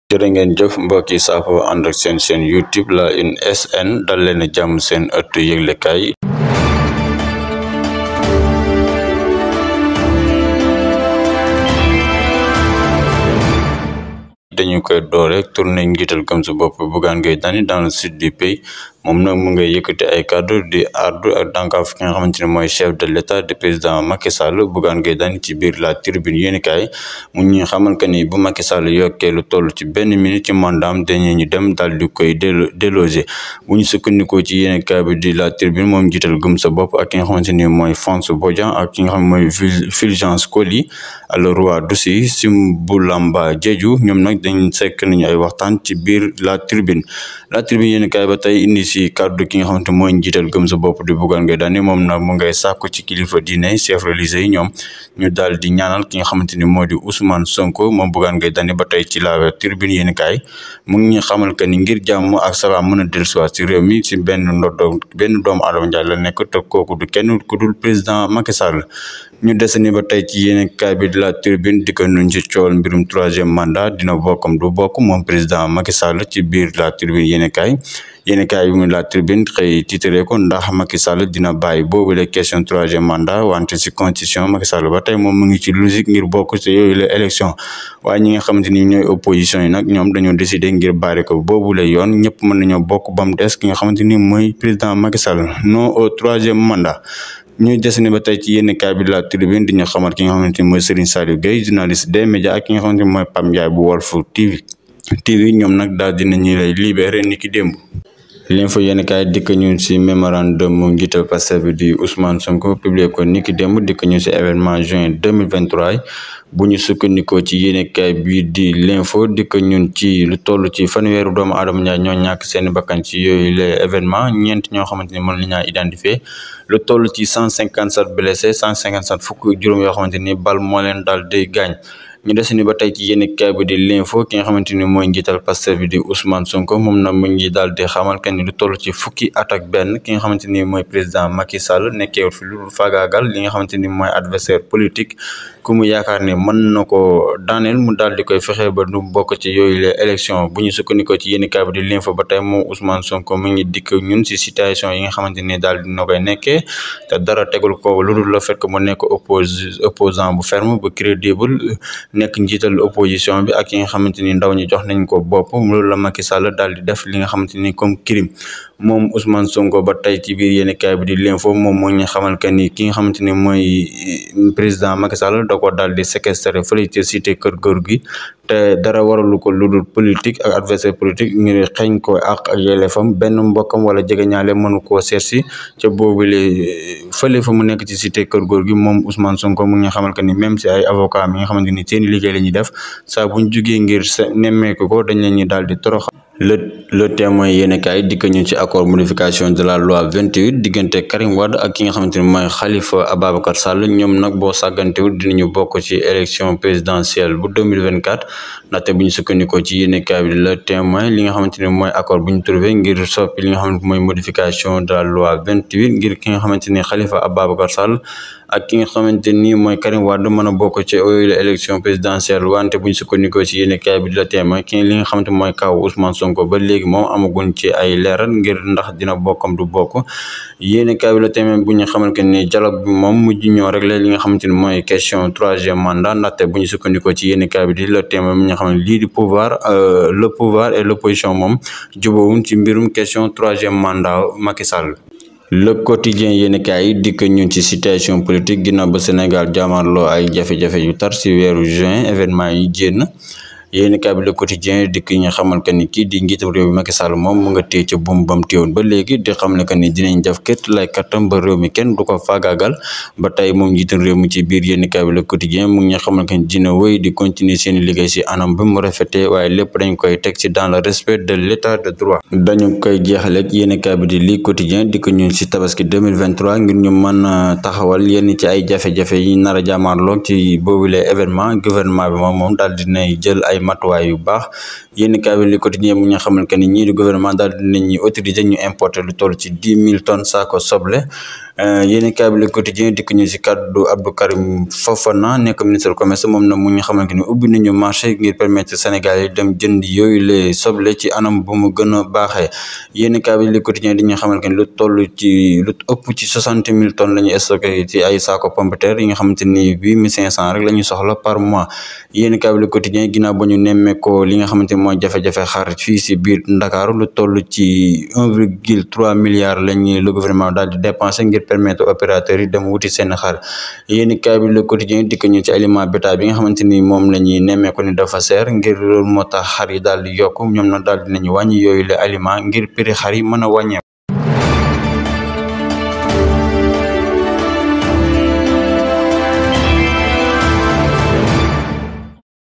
jërë ngeen jëf mbokk yi saafo ànd ak seen YouTube la une SN dal leen jàmm seen ëttu yëglekaay dañu koy door rek tourné njiital gëm sa bopp Bougane Gueye Dany dans le sud du pays moom nag mu ngay yëkkati ay kàddu di ardu ak dànkaaf ki nga xamante ne mooy chef de l'état de président Macky Sall Bougane Gueye Dany ci biir la tribune yéenekaay mu ñu xamal que ni bu Macky Sall yokkee lu toll ci benn minute ci mandaam dañu ñu dem daal di koy déloger bu ñu sukkandikoo ci yéenekaay bi di la tribune moom njiital gëm sa bopp ak ki nga xamante ni mooy François Bodian ak ki nga xam mooy Fulgence Coly Roi Dussi Simbulamba Diédhiou ñoom nag dañ sekk nañu ay waxtaan ci biir la tribune yéenekaay ba tey indi si kàddu ki nga xamante mooy njiital gëm sa bopp di Bougane Gueye Dany moom nag mu ngay sàkku ci kilifa diine chef religieux yi ñoom ñu daal di ñaanal ki nga xamante ni moo di Ousmane Sonko moom Bougane Gueye Dany ba tey ci la tribune yéenekaay mu ngi ñu xamal que ni ngir jàmm ak salaam mën a dellusiwaat si réew mi si benn doomu aadama njaay la nekk te kooku du kenn ku dul président Macky Sall ñu desani ba tey ci yéenekaay bi de la tribune di ko nuñ ci coowal mbirum troisième mandat dina bokkam du bokk moom président Macky Sall ci biir la tribune yéenekaay bi mu la tribune xëy titré ko ndax Macky Sall dina bàyyi boobu la question troisième mandat wante si constitution Macky Sall ba tey moom mu ngi ci logique ngir bokk ci yooyu la élection waaye ñi nga xamante ni ñooy opposition yi nag ñoom dañoo décider ngir bàyyi ko boobu la yoon ñëpp mën nañoo bokk ba mu des ki nga xamante ni mooy président Macky Sall non au troisième mandat ñu des ni ba tey ci yéenekaay bi la tribune di ñu xamal ki nga xamante ni mooy Serigne Saliou Gueye journaliste des médias ak ki nga xamante ni mooy Pape Ndiaye bu Walf TV ñoom nag daal dinañu lay libéré ni ki démb l'info yéenekaay dikk ñu ci mémorandum mu njiital Pastef bi di Ousmane Sonko publié ko ni ki démb dikk ñu ci événement juin 2023 bu ñu sukkandikoo ci yéenekaay bi di l'info dikk ñun ci lu toll ci fanweeru doomu aadama ñaar ñoo ñàkk seen bakkan ci yooyu les événements ñeent ñoo xamante ni mën nañu identifier lu toll ci 157 blessés 157 fukk juróom yoo xamante ni bal moo leen daal di gaañ ñu des ni ba tey ci yéenekaay bi di l'info ki nga xamante ni mooy njiital Pastef bi di Ousmane Sonko moom nag mu ngi daal di xamal que ni lu toll ci fukki at ak benn ki nga xamante ni mooy président Macky Sall nekkeewul fi lu faagaagal li nga xamante ni mooy adversaire politique ku mu yaakaar ne mën na ko daaneel mu daal di koy fexe ba du bokk ci yooyu les élections bu ñu sukkandikoo ci yéenekaay bi di l'info ba tey moom Ousmane Sonko mu ngi dikk ñun si situation yi nga xamante ni daal dina koy nekkee te dara tegul ko lu dul le fait que mu nekk opposant bu ferme bu crédible nekk njiital opposition bi ak yi nga xamante ni ndaw ñi jox nañ ko bopp loolu la Macky Sall daal di def li nga xamante ni comme crime moom Ousmane Sonko ba tey ci biir yéenekaay bi di l'info moom moo ñu xamal que ni ki nga xamante ni mooy président Macky Sall da ko daal di séquestrer fële ci cité kër góor gi te dara waralu ko lu dul politique ak adversaire politique ngir xeeñ ko ak yelleefam benn mbokkam wala jegeñaale mënu koo seetsi ca boobule fële fa mu nekk ci cité kër góor gi moom Ousmane Sonko mu ngi xamal que ni même si ay avocat mi nga xamante ni seen liggéey la ñuy def saa buñ jugee ngir nemmeeku ko dañ leen ñi daal di toroxal le témoin yéenekaay dikk ñu ci accord modification de la loi 28 diggante Karim Wade ak ki nga xamante ni mooy Khalifa Ababacar Sall ñoom nag boo sàggantewul dinañu bokk ci élection présidentielle bu 2024 ndaxte bu ñu sukkandikoo ci yéenekaay bi le témoin li nga xamante ni mooy accord bu ñu trouvé ngir soppi li nga xamante mooy modification de la loi 28 ngir ki nga xamante ni Khalifa Ababacar Sall ak ki nga xamante ni mooy Karim Wade mën a bokk ci élection présidentielle wante bu ñu sukkandikoo ci yéenekaay bi di la témoin ki li nga xamante mooy kaw Ousmane Sonko ba léegi moom amaguñ ci ay leeral ngir ndax dina bokkam du bokk yéenekaay bi la témoin bu ñu xamal que ni dialogue bi moom mujj ñoo régler li nga xamante ni mooy question troisième mandat ndaxte bu ñu sukkandikoo ci yéenekaay bi di la témoin bi nga xam ne lii di pouvoir le pouvoir et l'opposition moom jubóowuñ ci mbirum question troisième mandat Macky Sall le quotidien yéenekaay yi dikk ñun ci situation politique ginnaaw ba Sénégal jaamarloo ay jafe-jafe yu tar si weeru juin événement yi génn yéenekaay bi le quotidien dikk ñu xamal que ni kii di njiitam réew mi Macky Sall moom mu nga téye ca buum bam téewoon ba léegi di xam ne que ni dinañ def kët lay kattam ba réew mi kenn du ko faagaagal ba tey moom njiitam réew mi ci biir yéenekaay bi le quotidien mu ngi ñu xamal que ni dina wéy di continuer seen liggéey si anam bi mu rafetee waaye lépp dañ koy teg ci dans le respect de l'état de droit dañu koy jeexaleeg yéenekaay bi di lii quotidien dikk ñun si tabaski 2023 ngir ñu mën a taxawal yenn ci ay jafe-jafe yi nar a jaamaarloo ci boobule événement gouvernement bi moom daal dinay jël ay matuwaay yu baax yéenekaay bi li quotidien mu ñu xamal que ni ñii di gouvernement daal dinañu autoriser ñu importer lu toll ci 10 000 tonnes saako soble yéen kaay bi Le Quotidien dikk ñu si kaddu Abdou Karim Fofana nekk ministre commerce moom na mu ñu xamante ni ubbi nañu marché ngir permettre Sénégal yi dem jënd yooyu le soble ci anam bu mu gën a baaxee. yéen kaay bi Le Quotidien di ñu xamante ni lu ëpp ci 60 000 tonnes la ñu stocké ci ay saako pomme de terre yi nga xamante ni 8500 rek la ñu soxla par mois. yéen kaay bi Le Quotidien ginnaaw ba ñu nemmeekoo li nga xamante ni mooy jafe-jafe xar fii si biir Ndakaaru lu toll ci 1,3 milliard lañu le gouvernement daal di dépensé ngir permettre opérateurs yi dem wuti seen xar. yéen kaay bi Le Quotidien dikk ñu ci aliment bétail bi nga xamante ni moom la ñuy nemmeeku ni dafa seer ngir loolu moo tax xar yi daal di yokk ñoom na daal dinañu wàññi yooyu le aliment ngir prix xar yi mën a wàññeeku.